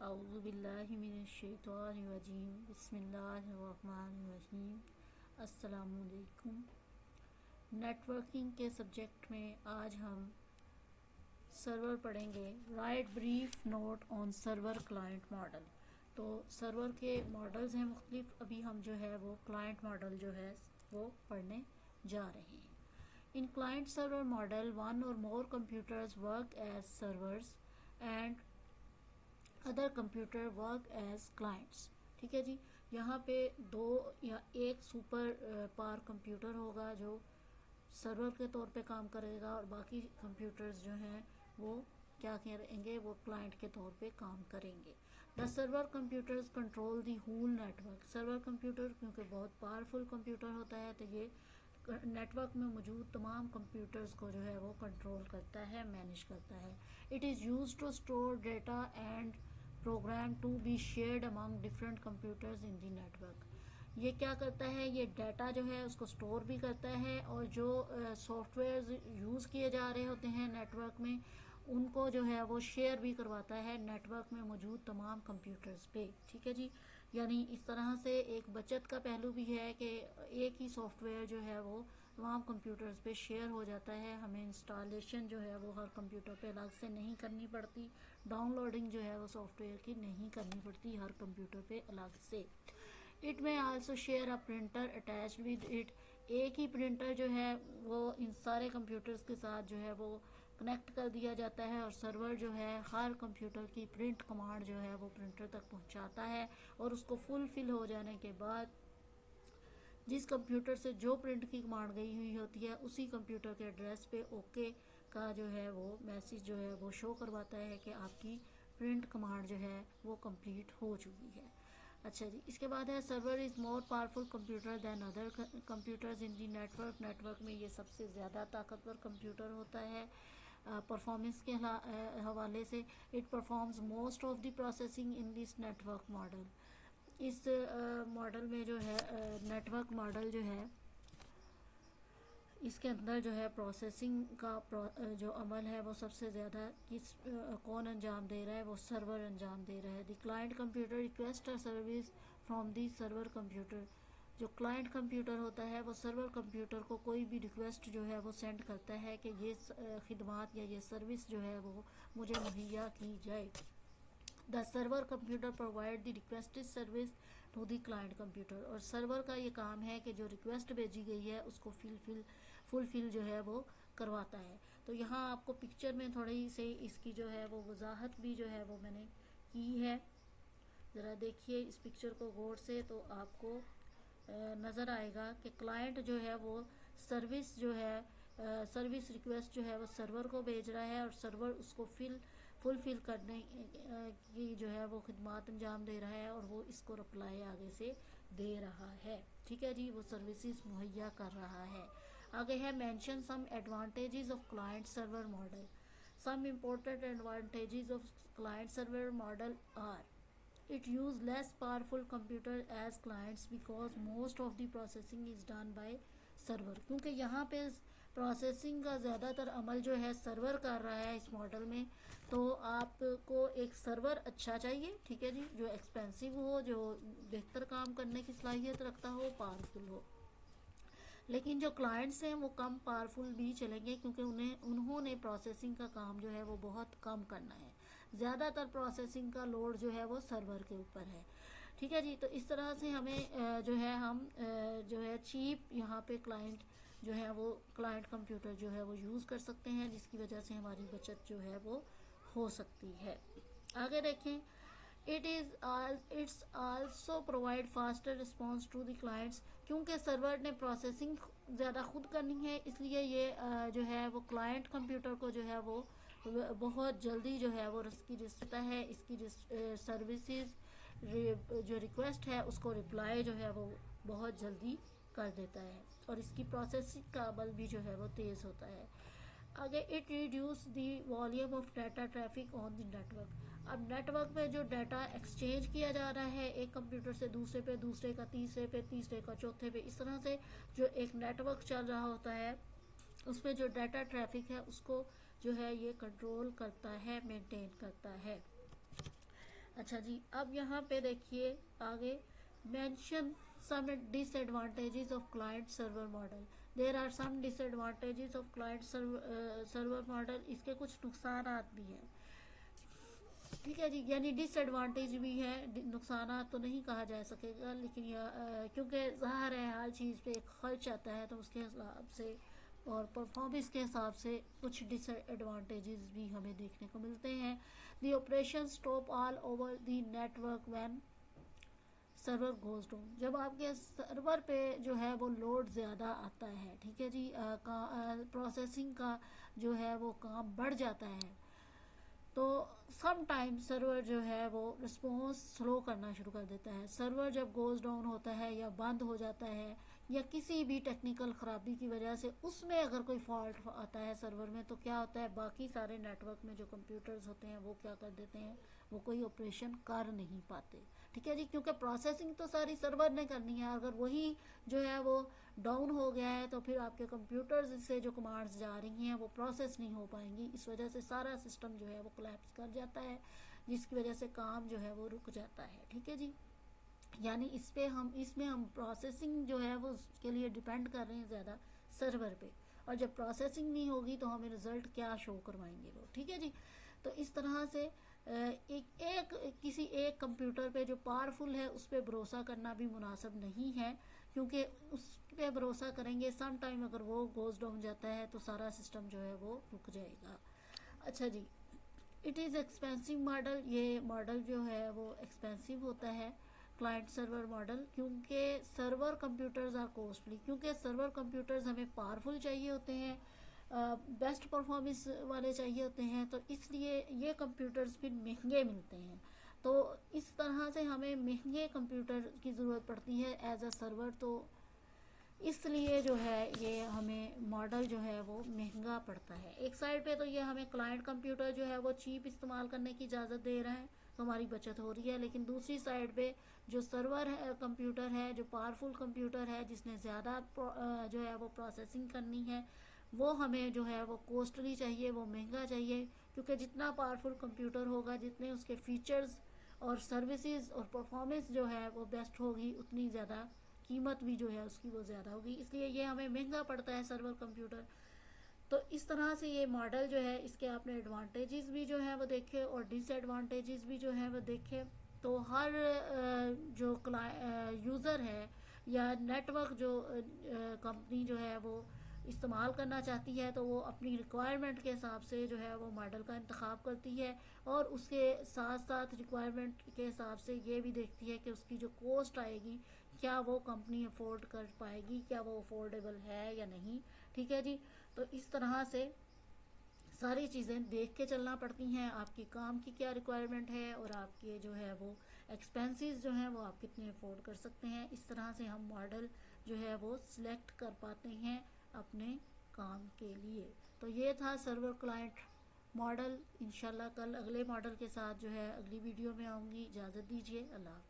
औज़ु बिल्लाहि मिनश शैतानिर रजीम बिस्मिल्लाहिर रहमानिर रहीम। अस्सलामु अलैकुम। नेटवर्किंग के सब्जेक्ट में आज हम सर्वर पढ़ेंगे। Write brief note on server client model. तो सर्वर के मॉडल्स हैं मुख्तलिफ, अभी हम जो है वो क्लाइंट मॉडल जो है वो पढ़ने जा रहे हैं। In client server model one or more computers work as servers and other computer work as clients. ठीक है जी, यहाँ पे दो या एक सुपर पावर कंप्यूटर होगा जो सर्वर के तौर पे काम करेगा और बाकी कंप्यूटर्स जो हैं वो क्या करेंगे, वो क्लाइंट के तौर पे काम करेंगे। The server computers control the whole network. Server computer क्योंकि बहुत पावरफुल कंप्यूटर होता है तो ये नेटवर्क में मौजूद तमाम कंप्यूटर्स को जो है वो कंट्रोल करता है, मैनेज करता है। It is use to store data and program to be shared among different computers in the network. ये क्या करता है, ये डाटा जो है उसको स्टोर भी करता है और जो सॉफ्टवेयर यूज़ किए जा रहे होते हैं नेटवर्क में उनको जो है वो शेयर भी करवाता है नेटवर्क में मौजूद तमाम कंप्यूटर्स पे। ठीक है जी, यानी इस तरह से एक बचत का पहलू भी है कि एक ही सॉफ्टवेयर जो है वो तमाम कंप्यूटर्स पे शेयर हो जाता है। हमें इंस्टॉलेशन जो है वो हर कंप्यूटर पे अलग से नहीं करनी पड़ती, डाउनलोडिंग जो है वो सॉफ्टवेयर की नहीं करनी पड़ती हर कंप्यूटर पे अलग से। It may also share a printer attached with it. एक ही प्रिंटर जो है वो इन सारे कंप्यूटर्स के साथ जो है वो कनेक्ट कर दिया जाता है और सर्वर जो है हर कंप्यूटर की प्रिंट कमांड जो है वो प्रिंटर तक पहुंचाता है और उसको फुलफिल हो जाने के बाद जिस कंप्यूटर से जो प्रिंट की कमांड गई हुई होती है उसी कंप्यूटर के एड्रेस पे ओके का जो है वो मैसेज जो है वो शो करवाता है कि आपकी प्रिंट कमांड जो है वो कंप्लीट हो चुकी है। अच्छा जी, इसके बाद है server is more powerful computer than other computers in the network. Network में ये सबसे ज़्यादा ताकतवर कंप्यूटर होता है परफॉर्मेंस के हवाले से। It performs most of the processing in this network model. इस मॉडल में जो है नेटवर्क मॉडल जो है इसके अंदर जो है प्रोसेसिंग का जो अमल है वो सबसे ज़्यादा कौन अंजाम दे रहा है, वो सर्वर अंजाम दे रहा है। The client computer request a service from the server computer. जो क्लाइंट कंप्यूटर होता है वो सर्वर कंप्यूटर को कोई भी रिक्वेस्ट जो है वो सेंड करता है कि ये खिदमात या ये सर्विस जो है वो मुझे मुहैया की जाए। The server computer provide the requested service to the client computer. और सर्वर का ये काम है कि जो रिक्वेस्ट भेजी गई है उसको फुलफिल जो है वो करवाता है। तो यहाँ आपको पिक्चर में थोड़ी सी इसकी जो है वो वजाहत भी जो है वो मैंने की है। ज़रा देखिए इस पिक्चर को गौर से तो आपको नज़र आएगा कि क्लाइंट जो है वो सर्विस जो है सर्विस रिक्वेस्ट जो है वो सर्वर को भेज रहा है और सर्वर उसको फुलफिल करने की जो है वो खिदमात अंजाम दे रहा है और वो इसको रिप्लाई आगे से दे रहा है। ठीक है जी, वो सर्विसेज मुहैया कर रहा है। आगे है mention some advantages of client server model. Some important advantages of client server model are it use less powerful computer as clients because most of the processing is done by server। क्योंकि यहाँ पे processing का ज़्यादातर अमल जो है server कर रहा है इस मॉडल में, तो आपको एक सर्वर अच्छा चाहिए। ठीक है जी, जो एक्सपेंसिव हो, जो बेहतर काम करने की सलाहियत रखता हो, पावरफुल हो। लेकिन जो क्लाइंट्स हैं वो कम पावरफुल भी चलेंगे क्योंकि उन्होंने प्रोसेसिंग का काम जो है वो बहुत कम करना है। ज़्यादातर प्रोसेसिंग का लोड जो है वो सर्वर के ऊपर है। ठीक है जी, तो इस तरह से हमें जो है हम जो है चीप यहाँ पे क्लाइंट जो है वो क्लाइंट कंप्यूटर जो है वो यूज़ कर सकते हैं, जिसकी वजह से हमारी बचत जो है वो हो सकती है। आगे देखें, it's also provide faster response to the clients. क्योंकि सर्वर ने प्रोसेसिंग ज़्यादा खुद करनी है इसलिए ये जो है वो क्लाइंट कंप्यूटर को जो है वो बहुत जल्दी जो है वो इसकी रिश्ता है, इसकी सर्विसेज जो रिक्वेस्ट है उसको रिप्लाई जो है वो बहुत जल्दी कर देता है और इसकी प्रोसेसिंग का अमल भी जो है वो तेज़ होता है। आगे it reduce the volume of data traffic on the network. अब नेटवर्क में जो डाटा एक्सचेंज किया जा रहा है एक कंप्यूटर से दूसरे पे, दूसरे का तीसरे पे, तीसरे का चौथे पे, इस तरह से जो एक नेटवर्क चल रहा होता है उसमें जो डाटा ट्रैफिक है उसको जो है ये कंट्रोल करता है, मेंटेन करता है। अच्छा जी, अब यहाँ पे देखिए आगे, mention some disadvantages of client server model. There are some disadvantages of client server model, इसके कुछ नुकसान भी हैं। ठीक है जी, यानी डिसएडवांटेज भी है, नुकसान तो नहीं कहा जा सकेगा, लेकिन क्योंकि ज़ाहिर है हर चीज़ पे एक खर्च आता है, तो उसके हिसाब से और परफॉर्मेंस के हिसाब से कुछ डिसएडवांटेजेस भी हमें देखने को मिलते हैं। The operation stop all over the network when server goes down, जब आपके सर्वर पे जो है वो लोड ज़्यादा आता है, ठीक है जी, प्रोसेसिंग का जो है वो काम बढ़ जाता है, तो सम टाइम सर्वर जो है वो रिस्पॉन्स स्लो करना शुरू कर देता है। सर्वर जब गोज डाउन होता है या बंद हो जाता है या किसी भी टेक्निकल ख़राबी की वजह से उसमें अगर कोई फॉल्ट आता है सर्वर में, तो क्या होता है, बाकी सारे नेटवर्क में जो कंप्यूटर्स होते हैं वो क्या कर देते हैं, वो कोई ऑपरेशन कर नहीं पाते। ठीक है जी, क्योंकि प्रोसेसिंग तो सारी सर्वर ने करनी है, अगर वही जो है वो डाउन हो गया है तो फिर आपके कंप्यूटर्स से जो कमांड्स जा रही हैं वो प्रोसेस नहीं हो पाएंगी। इस वजह से सारा सिस्टम जो है वो कोलैप्स कर जाता है, जिसकी वजह से काम जो है वो रुक जाता है। ठीक है जी, यानी इसमें हम प्रोसेसिंग जो है वो उसके लिए डिपेंड कर रहे हैं ज़्यादा सर्वर पे, और जब प्रोसेसिंग नहीं होगी तो हमें रिजल्ट क्या शो करवाएंगे वो। ठीक है जी, तो इस तरह से किसी एक कंप्यूटर पे जो पावरफुल है उस पर भरोसा करना भी मुनासिब नहीं है, क्योंकि उस पे भरोसा करेंगे सम टाइम अगर वो गोज डाउन जाता है तो सारा सिस्टम जो है वो रुक जाएगा। अच्छा जी, इट इज़ एक्सपेंसिव मॉडल, ये मॉडल जो है वो एक्सपेंसिव होता है क्लाइंट सर्वर मॉडल, क्योंकि सर्वर कंप्यूटर्स आर कॉस्टली, क्योंकि सर्वर कंप्यूटर्स हमें पावरफुल चाहिए होते हैं, बेस्ट परफॉर्मेंस वाले चाहिए होते हैं, तो इसलिए ये कंप्यूटर्स फिर महंगे मिलते हैं। तो इस तरह से हमें महंगे कंप्यूटर की ज़रूरत पड़ती है एज अ सर्वर, तो इसलिए जो है ये हमें मॉडल जो है वो महंगा पड़ता है। एक साइड पे तो ये हमें क्लाइंट कंप्यूटर जो है वो चीप इस्तेमाल करने की इजाज़त दे रहा है, तो हमारी बचत हो रही है, लेकिन दूसरी साइड पे जो सर्वर है कंप्यूटर है, जो पावरफुल कंप्यूटर है जिसने ज़्यादा जो है वो प्रोसेसिंग करनी है, वो हमें जो है वो कॉस्टली चाहिए, वो महंगा चाहिए, क्योंकि जितना पावरफुल कंप्यूटर होगा, जितने उसके फीचर्स और सर्विसेज और परफॉर्मेंस जो है वो बेस्ट होगी, उतनी ज़्यादा कीमत भी जो है उसकी वो ज़्यादा होगी, इसलिए ये हमें महंगा पड़ता है सर्वर कंप्यूटर। तो इस तरह से ये मॉडल जो है, इसके आपने एडवांटेजेस भी जो है वो देखे और डिसएडवांटेजेस भी जो है वो देखे। तो हर जो यूज़र है या नेटवर्क जो कंपनी जो है वो इस्तेमाल करना चाहती है, तो वो अपनी रिक्वायरमेंट के हिसाब से जो है वो मॉडल का इंतखाब करती है, और उसके साथ साथ रिक्वायरमेंट के हिसाब से ये भी देखती है कि उसकी जो कॉस्ट आएगी क्या वो कंपनी अफोर्ड कर पाएगी, क्या वो अफोर्डेबल है या नहीं। ठीक है जी, तो इस तरह से सारी चीज़ें देख के चलना पड़ती हैं, आपकी काम की क्या रिक्वायरमेंट है और आपके जो है वो एक्सपेंसेस जो हैं वो आप कितने अफोर्ड कर सकते हैं। इस तरह से हम मॉडल जो है वो सिलेक्ट कर पाते हैं अपने काम के लिए। तो ये था सर्वर क्लाइंट मॉडल। इंशाल्लाह कल अगले मॉडल के साथ जो है अगली वीडियो में आऊँगी। इजाज़त दीजिए, अल्लाह हाफ़िज़।